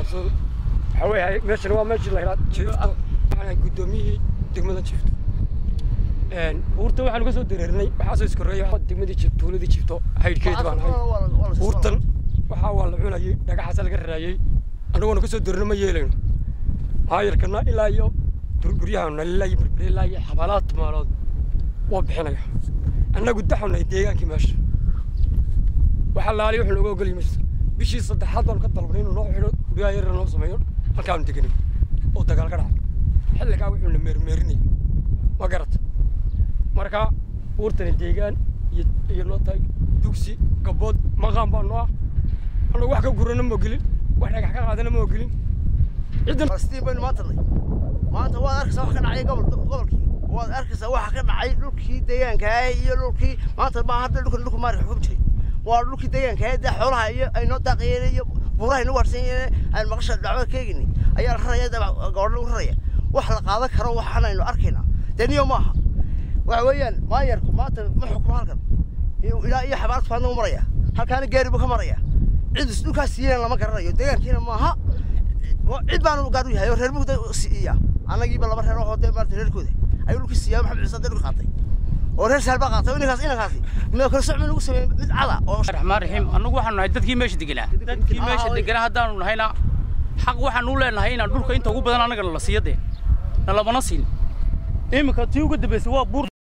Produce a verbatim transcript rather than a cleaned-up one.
qabsado waxa weeye meeshan waa meeshii la yiraahdo jiifto waxaan guddoomiyay degmada jiifto een urta waxaan uga soo dareernay waxa soo iskoreeyay degmadii jiifto tuuladii jiifto haydkeed baan hay urtan waxa waa la cunayay dhagaxaas laga raayay anagoo ka soo dareernay ma yeelayno haayirkana ilaa iyo guryahan ilaa iyo ilaa iyo xabalaad maalood waa bixinaya annagu daxnay deegaankii meesha waxa la ali wuxuu uga ogol yahay bishii saddexaad oo ka dalbanay inuu noo xiro guryaha yar noo sameeyo halkaan deganay oo dagaal ka dhacay xilligaa wuxuu la meermeerinay ma garata marka urtan deegaan iyo iyo nootay dugsi gabood maqaan baan noo anagu wax ka gurana ma ogolin wax dhagax ka qaadana ma ogolin ciidan Falastiin baynu maanta lay maanta waa arkaysaa wax ka dhacay gobol gobolkii waad arkaysaa waxa ka dhacay dhulkii deegaanka iyo dhulkii maanta ma hadda dhulka dhulka maari xukun jiray waa dhulkii deegaanka ee xoolaha iyo ay noo daaqayeen iyo buuraha inuu warsanayeen ay maqasha dhacdo keegini ayaa raraya gobol u raraya wax la qaadan karo waxaan aynu arkaynaa daniyo maaha waxa weeyaan maayarku maanta ma xukumo halkan ilaa iyo xabaad faano maraya halkaan gaari buu ka maraya cid dhulkaas siiyeen lama garanayo deegaankiina maaha cid baan u gaar u yahay reer mugda siiya anagiiba laba reer oo deemartay reerkooda ay dhulkii siiya maxamed ciise dadku qaatay oo reer salba qaatay inagaas inagaasi ma kala socon ugu sameeyay mid cada oo raxmaan raxiim anagu waxaan nahay dadkii meesha deganaa dadkii meesha deganaa hadaan nahayna xaq waxaan u leenahay in dhulka inta ugu badan anaga la siiyade na lama siin imika tii ugu dambeysay waa buur